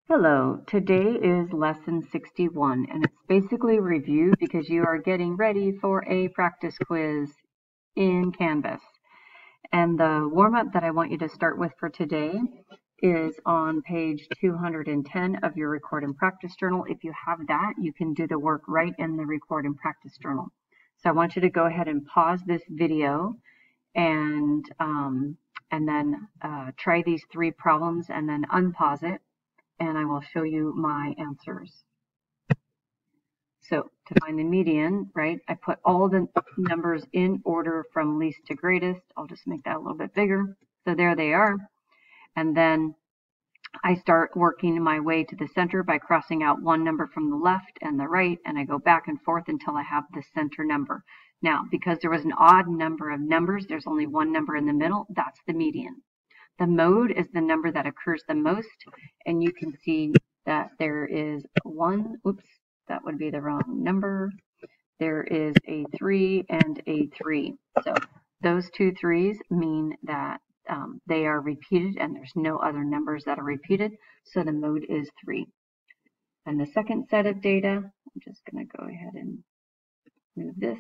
Hello, today is lesson 61 and it's basically review because you are getting ready for a practice quiz in Canvas. And the warm-up that I want you to start with for today is on page 210 of your record and practice journal. If you have that, you can do the work right in the record and practice journal. So I want you to go ahead and pause this video and then try these three problems and then unpause it, and I will show you my answers. So to find the median, right, I put all the numbers in order from least to greatest. I'll just make that a little bit bigger. So there they are. And then I start working my way to the center by crossing out one number from the left and the right, and I go back and forth until I have the center number. Now, because there was an odd number of numbers, there's only one number in the middle. That's the median. The mode is the number that occurs the most, and you can see that there is one, oops, that would be the wrong number. There is a 3 and a 3. So those two 3s mean that they are repeated and there's no other numbers that are repeated, so the mode is 3. And the second set of data, I'm just going to go ahead and move this.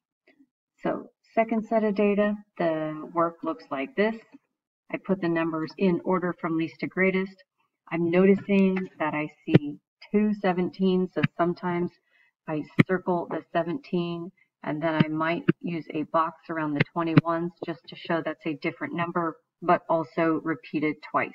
So second set of data, the work looks like this. I put the numbers in order from least to greatest. I'm noticing that I see two 17s, so sometimes I circle the 17 and then I might use a box around the 21s just to show that's a different number, but also repeated twice.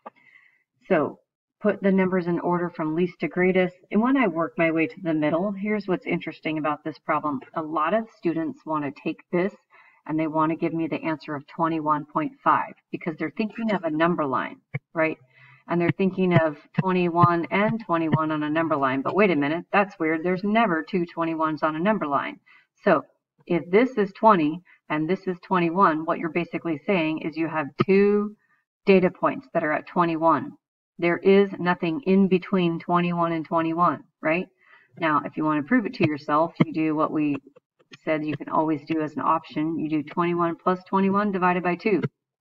So put the numbers in order from least to greatest. And when I work my way to the middle, here's what's interesting about this problem. A lot of students want to take this and they want to give me the answer of 21.5 because they're thinking of a number line, right? And they're thinking of 21 and 21 on a number line. But wait a minute, that's weird. There's never two 21s on a number line. So if this is 20 and this is 21, what you're basically saying is you have two data points that are at 21. There is nothing in between 21 and 21, right? Now, if you want to prove it to yourself, you do what we said you can always do as an option. You do 21 plus 21 divided by 2.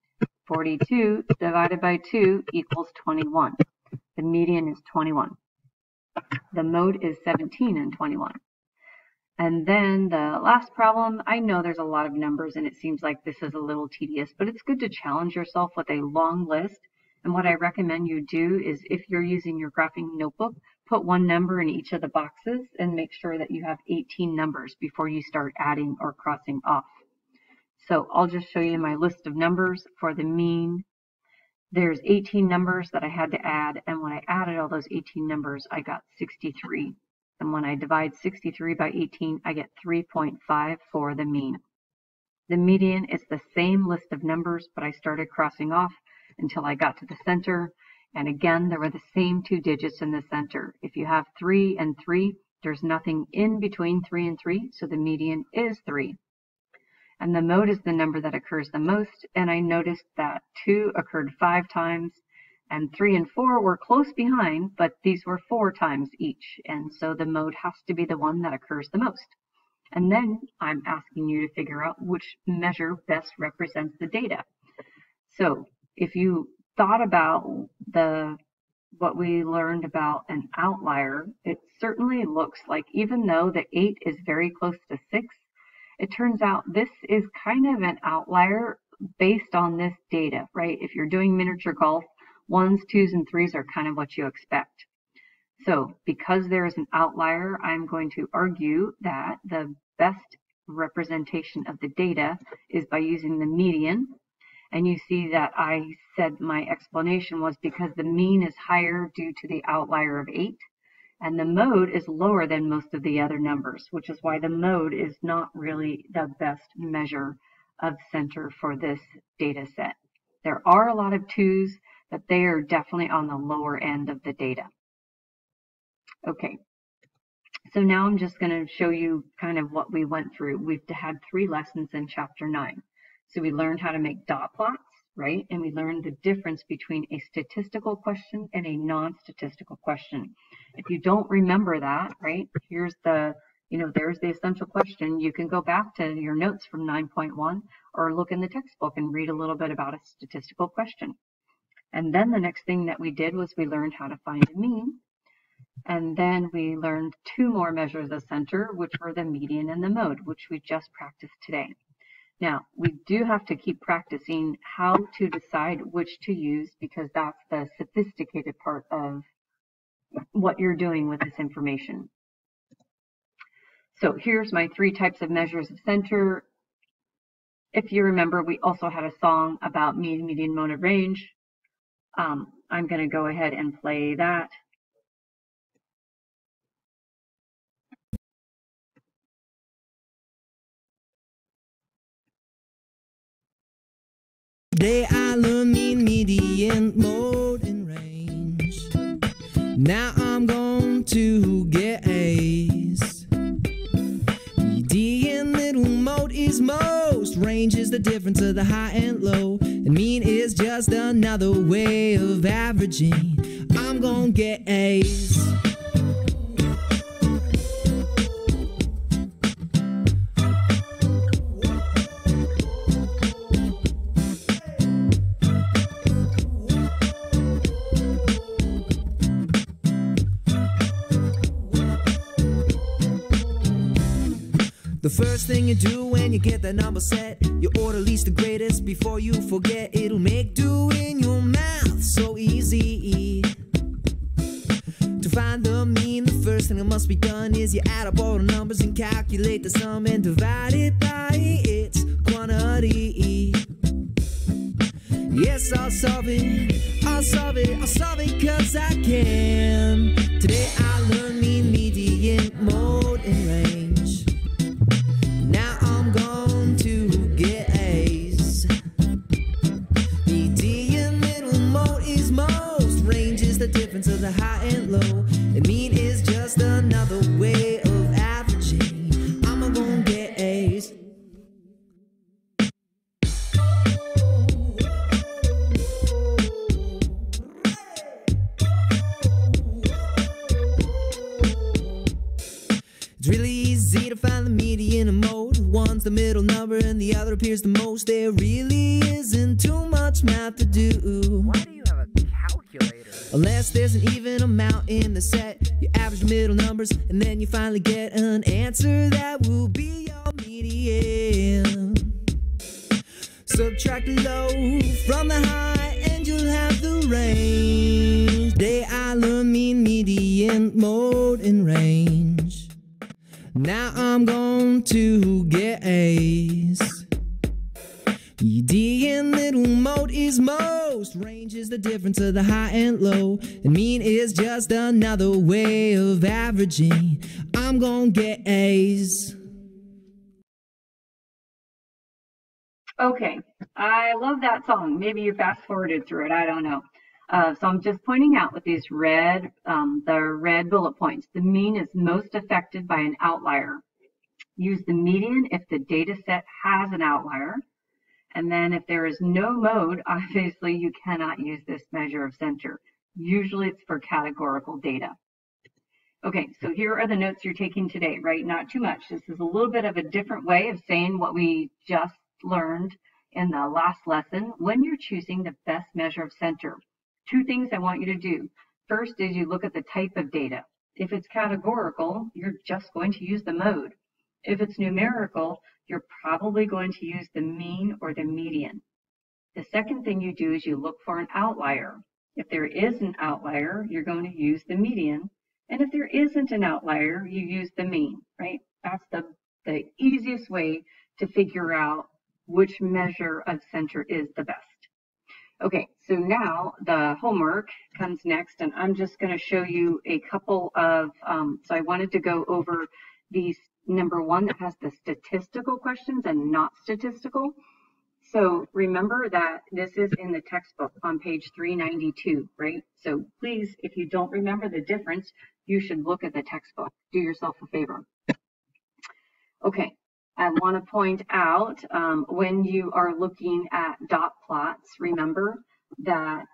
42 divided by 2 equals 21. The median is 21. The mode is 17 and 21. And then the last problem, I know there's a lot of numbers and it seems like this is a little tedious, but it's good to challenge yourself with a long list. And what I recommend you do is if you're using your graphing notebook, put one number in each of the boxes and make sure that you have 18 numbers before you start adding or crossing off. So I'll just show you my list of numbers for the mean. There's 18 numbers that I had to add, and when I added all those 18 numbers, I got 63. And when I divide 63 by 18, I get 3.5 for the mean. The median is the same list of numbers, but I started crossing off until I got to the center. And again, there were the same two digits in the center. If you have 3 and 3, there's nothing in between 3 and 3, so the median is 3. And the mode is the number that occurs the most, and I noticed that 2 occurred 5 times, and 3 and 4 were close behind, but these were 4 times each, and so the mode has to be the one that occurs the most. And then I'm asking you to figure out which measure best represents the data. So if you thought about what we learned about an outlier, it certainly looks like even though the 8 is very close to 6, it turns out this is kind of an outlier based on this data, right? If you're doing miniature golf, 1s, 2s, and 3s are kind of what you expect. So because there is an outlier, I'm going to argue that the best representation of the data is by using the median. And you see that I said my explanation was because the mean is higher due to the outlier of 8. And the mode is lower than most of the other numbers, which is why the mode is not really the best measure of center for this data set. There are a lot of 2s, but they are definitely on the lower end of the data. Okay, so now I'm just going to show you kind of what we went through. We've had 3 lessons in chapter 9. So we learned how to make dot plots, right? And we learned the difference between a statistical question and a non-statistical question. If you don't remember that, right, here's the, there's the essential question. You can go back to your notes from 9.1 or look in the textbook and read a little bit about a statistical question. And then the next thing that we did was we learned how to find a mean. And then we learned two more measures of center, which were the median and the mode, which we just practiced today. Now, we do have to keep practicing how to decide which to use, because that's the sophisticated part of what you're doing with this information. So here's my three types of measures of center. If you remember, we also had a song about mean, median, mode, and range. I'm going to go ahead and play that. Today I learned mean, median, mode, and range. Now I'm going to get A's. Median, middle, mode is most. Range is the difference of the high and low. And mean is just another way of averaging. I'm gonna get A's. The first thing you do when you get that number set, you order least to greatest before you forget. It'll make doing your math so easy. To find the mean, the first thing that must be done is you add up all the numbers and calculate the sum and divide it by its quantity. Yes, I'll solve it, I'll solve it, I'll solve it 'cause I can. Today I learned mean, median, mode, and range. Now I'm going to get A's. Median, middle, mode is most. Range is the difference of the high and low. And mean is just another way of averaging. I'm gonna get A's. It's really easy to find the median and mode. One's the middle number and the other appears the most. There really isn't too much math to do. Why do you have a calculator? Unless there's an even amount in the set. You average the middle numbers and then you finally get an answer that will be your median. Subtract the low from the high and you'll have the range. Today I learned mean, median, mode, and range. Now I'm going to get A's. Median, middle, mode is most. Range is the difference of the high and low. And mean is just another way of averaging. I'm gonna get A's. Okay, I love that song. Maybe you fast forwarded through it, I don't know. So I'm just pointing out with these red, the red bullet points, the mean is most affected by an outlier. Use the median if the data set has an outlier. And then if there is no mode, obviously you cannot use this measure of center. Usually it's for categorical data. Okay, so here are the notes you're taking today, right? Not too much. This is a little bit of a different way of saying what we just learned in the last lesson. When you're choosing the best measure of center, two things I want you to do. First is you look at the type of data. If it's categorical, you're just going to use the mode. If it's numerical, you're probably going to use the mean or the median. The second thing you do is you look for an outlier. If there is an outlier, you're going to use the median. And if there isn't an outlier, you use the mean, right? That's the easiest way to figure out which measure of center is the best. Okay, so now the homework comes next, and I'm just going to show you a couple of, so I wanted to go over these, number one that has the statistical questions and not statistical. So remember that this is in the textbook on page 392, right? So please, if you don't remember the difference, you should look at the textbook. Do yourself a favor. Okay, I want to point out when you are looking at dot plots, remember that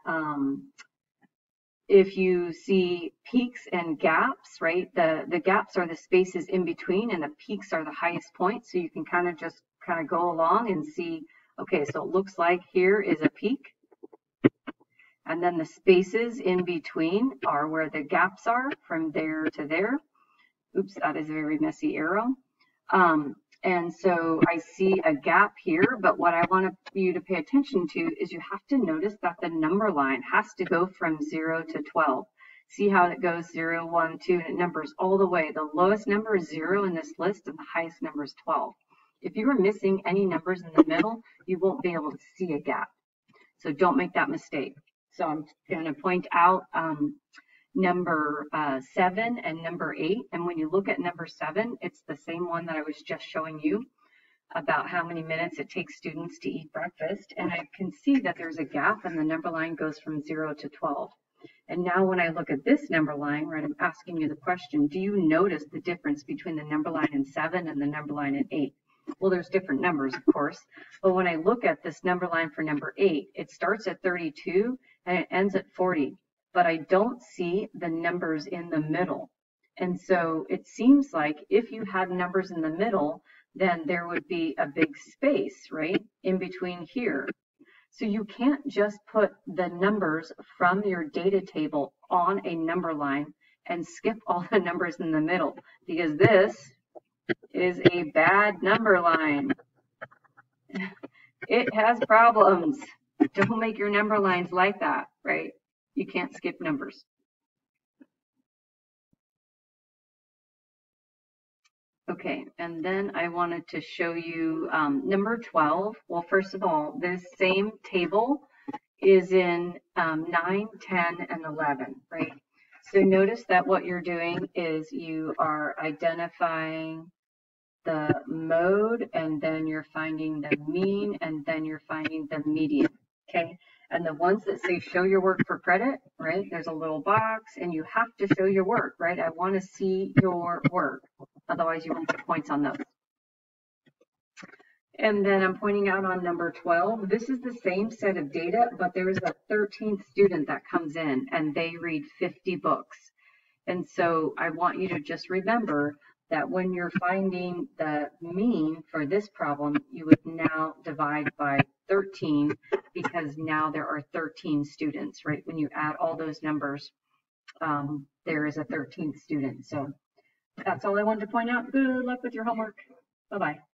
if you see peaks and gaps, right, the gaps are the spaces in between and the peaks are the highest points. So you can kind of just go along and see, okay, so it looks like here is a peak And then the spaces in between are where the gaps are from there to there. Oops, that is a very messy arrow. And so I see a gap here, but what I want you to pay attention to is you have to notice that the number line has to go from 0 to 12. See how it goes 0, 1, 2, and it numbers all the way. The lowest number is 0 in this list, and the highest number is 12. If you are missing any numbers in the middle, you won't be able to see a gap. So don't make that mistake. So I'm going to point out number 7 and number 8. And when you look at number 7, it's the same one that I was just showing you about how many minutes it takes students to eat breakfast. And I can see that there's a gap and the number line goes from 0 to 12. And now when I look at this number line, right, I'm asking you the question, do you notice the difference between the number line in 7 and the number line in 8? Well, there's different numbers, of course, but when I look at this number line for number 8, it starts at 32 and it ends at 40, but I don't see the numbers in the middle. And so it seems like if you had numbers in the middle, then there would be a big space, right, in between here. So you can't just put the numbers from your data table on a number line and skip all the numbers in the middle, because this is a bad number line. It has problems. Don't make your number lines like that, right? You can't skip numbers. Okay, and then I wanted to show you number 12. Well, first of all, this same table is in 9, 10, and 11, right? So notice that what you're doing is you are identifying the mode, and then you're finding the mean, and then you're finding the median, okay? And the ones that say show your work for credit, right? There's a little box and you have to show your work, right? I want to see your work. Otherwise you won't get points on those. And then I'm pointing out on number 12, this is the same set of data, but there is a 13th student that comes in and they read 50 books. And so I want you to just remember that when you're finding the mean for this problem, you would now divide by 13 because now there are 13 students, right? When you add all those numbers, there is a 13th student. So that's all I wanted to point out. Good luck with your homework. Bye-bye.